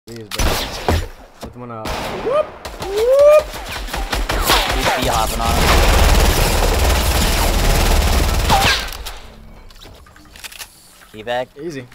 Please, bro. Put them on a... Whoop! Whoop! He's B-hopping on him. Evac. Easy.